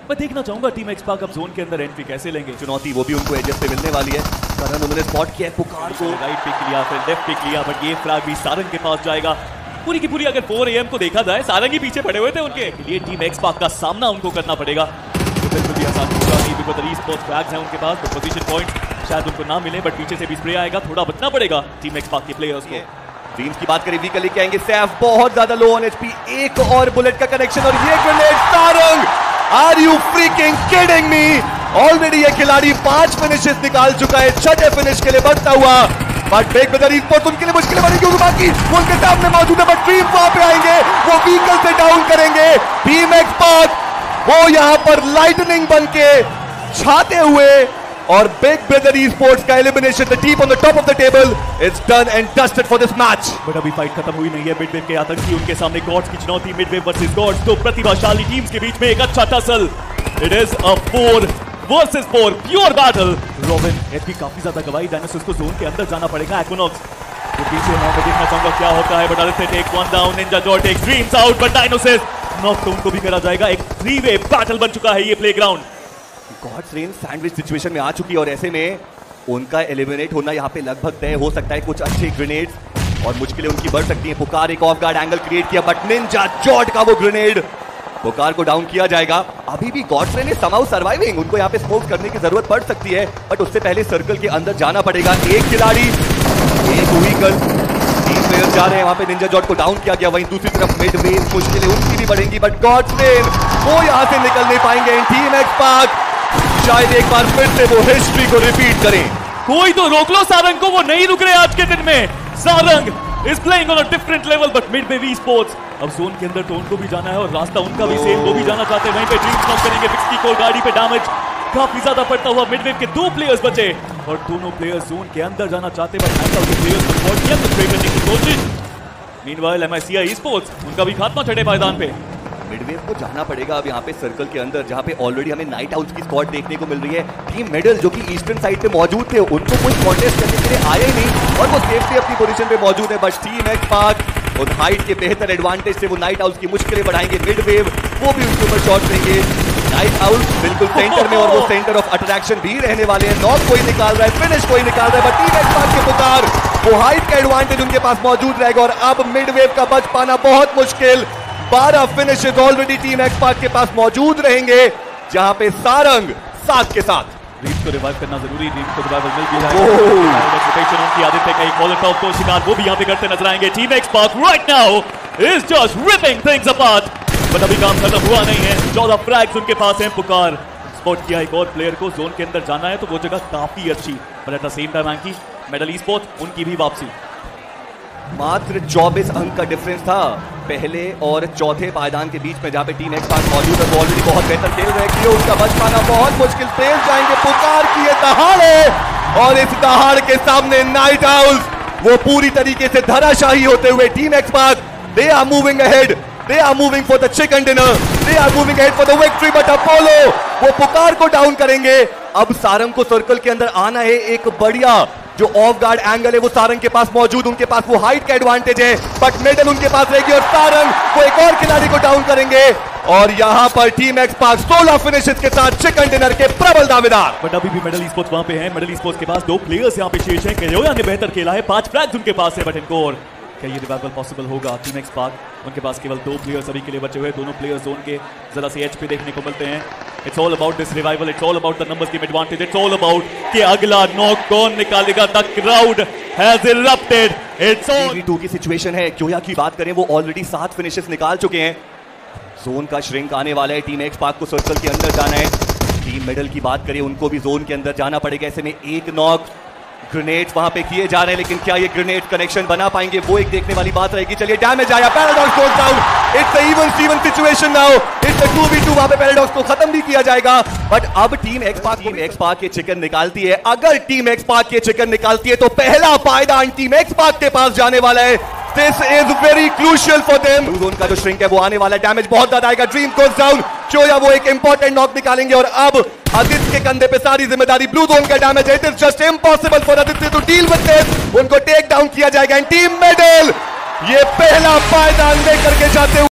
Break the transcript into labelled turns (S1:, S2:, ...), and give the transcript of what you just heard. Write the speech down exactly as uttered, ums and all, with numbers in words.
S1: मैं देखना चाहूंगा टीम एक्सपार्क अब जोन के अंदर एंट्री कैसे लेंगे।
S2: चुनौती वो भी उनको एजेस पे मिलने वाली है। करण उन्होंने स्पॉट किया है पुकार को,
S1: राइट पिक लिया फिर लेफ्ट पिक लिया, बट ये फ्रैग भी सारंग के पास जाएगा। पूरी की पूरी अगर फोर ए एम को देखा जाए सारंग ही पीछे पड़े हुए थे उनके, लिए टीम एक्सपार्क का सामना उनको करना पड़ेगा। तो बिल्कुल भी आसान होगा नहीं, बिकॉज़ ई-स्पोर्ट्स फ्रैग्स हैं उनके पास, तो पोजीशन पॉइंट शायद उनको ना मिले, बट पीछे से भी स्प्रे आएगा, थोड़ा बचना पड़ेगा टीम एक्सपार्क के प्लेयर्स को।
S2: ड्रीम्स की बात करें वीकल लेके आएंगे सैफ, बहुत ज्यादा लो ऑन एचपी, एक और बुलेट का कनेक्शन और ये grenade Sarang, are you freaking kidding me. Already ये खिलाड़ी पांच फिनिशेस निकाल चुका है, छठे फिनिश के लिए बढ़ता हुआ, बट बिग ब्रदर ई-स्पोर्ट्स उनके लिए मुश्किल बनेगी क्योंकि बाकी वो उनके सामने मौजूद है, बट ड्रीम वहां पे आएंगे, वो व्हीकल से डाउन करेंगे टीम एक्सपार्क, वो यहां पर लाइटनिंग बन के छाते हुए, और बिग ब्रदर ई-स्पोर्ट्स का elimination, the team on the top of the table, it's done and dusted for this match.
S1: But अभी फाइट खत्म हुई नहीं है, मिडवेव के आतंकी उनके सामने गॉड्स की चुनौती, मिडवेव वर्सेस गॉड्स, दो प्रतिभाशाली टीम्स के बीच में एक अच्छा tussle, it is a four versus four pure battle. Robin HP काफी ज्यादा गवाही, डायनासोर्स को जोन के अंदर जाना पड़ेगा, एक्विनॉक्स तो पीछे मैं देखना चाहूंगा क्या होता है, but Aditya take one down, ninja Joy takes dreams out, but dinosaurs knock तो उनको भी करा जाएगा। एक थ्री वे बैटल बन चुका है ये playground,
S2: Gods Reign sandwich situation में आ चुकी है और ऐसे में उनका एलिमिनेट होना यहाँ पे लगभग तय हो सकता है। कुछ अच्छे ग्रेनेड्स और मुश्किलें उनकी बढ़ सकती हैं। पुकार एक ऑफ गार्ड एंगल क्रिएट किया, बट निंजा जॉट का वो ग्रेनेड, पुकार को डाउन किया जाएगा। अभी भी Gods Reign is somehow surviving, उनको यहाँ पे स्मोक करने की जरूरत पड़ सकती है, बट उससे पहले सर्कल के अंदर जाना पड़ेगा। एक खिलाड़ी, एक व्हीकल, तीन प्लेयर जा रहे हैं, वहां पे निंजा जॉट को डाउन किया गया। वहीं दूसरी तरफ मिड वेव मुश्किलें उनकी भी बढ़ेंगी, बट गॉड्स रेन वो यहाँ से निकल नहीं पाएंगे। टीम एक्सपार्क शायद एक बार फिर से वो हिस्ट्री को रिपीट करें।
S1: कोई तो रोक लो सारंग को, वो नहीं रुक रहे आज के दिन में। Sarang is playing on a different level, but Midwave esports अब जोन के अंदर तो उनको भी जाना है और रास्ता उनका भी सेम, वो भी जाना चाहते हैं। वहीं पे ड्रीम्स नॉक करेंगे, फिक्स की गाड़ी पे डैमेज काफी ज्यादा पड़ता हुआ। मिडवेव के दो प्लेयर्स बचे और दोनों प्लेयर्स जोन के अंदर जाना चाहते हैं, बट हैंडल के प्लेयर्स को स्पॉट किया तो ट्रेड करने की कोशिश। मीनवाइल एमआईसीआई ई-स्पोर्ट्स उनका भी खात्मा छठे पायदान पे।
S2: मिडवेव को जाना पड़ेगा अब यहाँ पे सर्कल के अंदर, जहाँ पे ऑलरेडी हमें नाइट आउट्स की स्क्वाड देखने को मिल रही है। टीम मेडल जो कि ईस्टर्न साइड पे मौजूद थे, उनको कोई कॉन्टेस्ट करने के लिए आए ही नहीं और वो सेफली अपनी पोजीशन पे मौजूद है, बट टीम एक्सपार्क और हाइट के बेहतर एडवांटेज से वो नाइट आउट्स की मुश्किलें बढ़ाएंगे। मिडवेव वो भी उनके ऊपर शॉट देंगे। नाइट आउट बिल्कुल सेंटर में और वो सेंटर ऑफ अट्रैक्शन भी रहने वाले हैं। नॉक कोई निकाल रहा है, फिनिश कोई निकाल रहा है, बट टीम एक्सपार्क के पुकार, वो हाइट का एडवांटेज उनके पास मौजूद रहेगा और अब मिडवेव का बच पाना बहुत मुश्किल। बारह फिनिशेस ऑलरेडी टीम एक्सपार्क के पास मौजूद रहेंगे, जहां पे सारंग साथ के साथ।
S1: ड्रीम्स को रिवाइव करना जरूरी, ड्रीम्स को रिवाइव मिल भी जाएगा। रोटेशन उनकी आदित्य का एक मॉलर टॉप को शिकार वो भी यहां पे करते नजर आएंगे। Team XSpark right now is just ripping things apart, but अभी काम खत्म हुआ नहीं है। चौदह फ्रैग्स उनके पास हैं। पुकार स्पॉट किया एक और प्लेयर को, जोन के अंदर जाना है तो वो जगह काफी अच्छी, but at the same time एंकी मेडल ई-स्पोर्ट्स उनकी भी वापसी।
S2: मात्र चौबीस अंक का डिफरेंस था पहले और चौथे पायदान के बीच में, जहां पे टीम एक्सपार्क मौजूद है। वो ऑलरेडी बहुत बेहतर खेल रहे हैं, उनका बच पाना बहुत मुश्किल। फेल जाएंगे, पुकार की ये दहाड़ है और इस दहाड़ के सामने नाइट आउल्स वो पूरी तरीके से धराशाही होते हुए team XSpark, they are moving ahead, they are moving for the chicken dinner, they are moving ahead for the victory, but Apollo वो पुकार को डाउन करेंगे। अब सारंग को सर्कल के अंदर आना है, एक बढ़िया जो ऑफ गार्ड एंगल है वो सारंग के पास मौजूद, उनके पास वो हाइट का एडवांटेज है, बट मेडल उनके पास रहेगी और सारंग वो एक और खिलाड़ी को डाउन करेंगे और यहां पर टीम एक्सपार्क सोलह फिनिशेस के साथ चिकन डिनर के प्रबल दावेदार।
S1: बट अभी भी मेडल ई-स्पोर्ट्स वहां पे हैं। मेडल ई-स्पोर्ट्स के पास दो प्लेयर्स यहां पे शेष हैं। केयोया ने बेहतर खेला है, पांच फ्रैग्स उनके पास है, बट इनको और क्या ये रिवाइवल पॉसिबल होगा? टीम एक्सपार्क उनके पास केवल दो प्लेयर्स अभी के लिए बचे हुए, दोनों प्लेयर्स जोन के जरा से एच पे देखने को मिलते हैं। It's all about this revival, it's all about the numbers game advantage, it's all about कि अगला नॉक कौन निकालेगा। The crowd has erupted, it's all
S2: two की सिचुएशन है। क्योया की बात करें वो ऑलरेडी सात फिनिशेस निकाल चुके हैं। जोन का श्रिंक आने वाला है, टीम एक्सपार्क को सर्कल के अंदर जाना है। टीम मेडल की बात करें उनको भी जोन के अंदर जाना पड़ेगा। ऐसे में एक नॉक, ग्रेनेड वहां पे किए जा रहे हैं, लेकिन क्या ये ग्रेनेड कनेक्शन बना पाएंगे वो एक देखने वाली बात रहेगी। चलिए डैमेज आया, Paradox goes down, it's a even steven situation now, it's a two v two. वहां पे पैराडॉक्स को खत्म भी किया जाएगा, बट अब टीम एक्सपार्क टीम एक्सपार्क के चिकन निकालती है। अगर टीम एक्सपार्क के चिकन निकालती है तो पहला पायदान टीम एक्सपार्क के पास जाने वाला है। This is very crucial for them. Zone का जो श्रिंक है वो आने वाला है, डैमेज बहुत ज्यादा आएगा। ड्रीम गोस डाउन, क्योया वो एक इंपॉर्टेंट नॉक निकालेंगे और अब आदित्य के कंधे पे सारी जिम्मेदारी ब्लू जोन का डैमेज है। It is just impossible for Aditya to deal with this. उनको टेक डाउन किया जाएगा। टीम मेडल ये पहला पायदान लेकर के जाते हुए